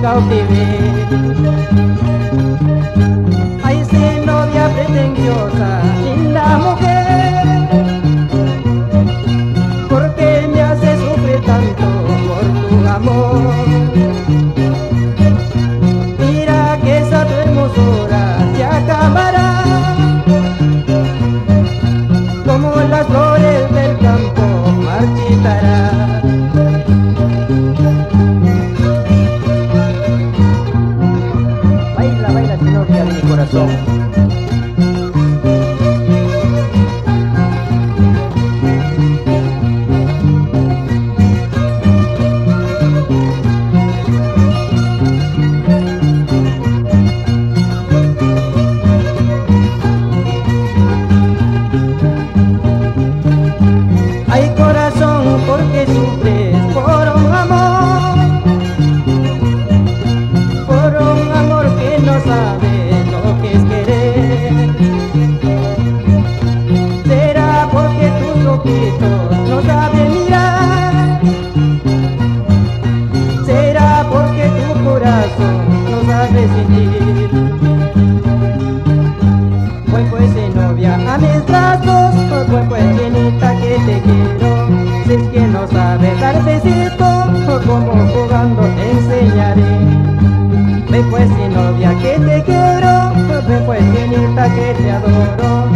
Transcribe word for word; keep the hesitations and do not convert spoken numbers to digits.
cautivé. Ay, sí, novia pretenciosa, linda mujer, ¿por qué me haces sufrir tanto por tu amor? Mira que esa tu hermosura se acabará, como las flores del campo marchitará. Baila, baila, tu novia de mi corazón. Ay, corazón, ¿por qué sufres por un amor? Por un amor que no sabe lo que es querer. ¿Será porque tus ojitos no saben mirar? ¿Será porque tu corazón no sabe sentir? Pues pues eh, novia a mis brazos, pues pues llenita que te quiero. Si es que no sabes dar besito, como jugando te enseñaré. Ven pues, novia que te quiero, ven pues, llenita que te adoro.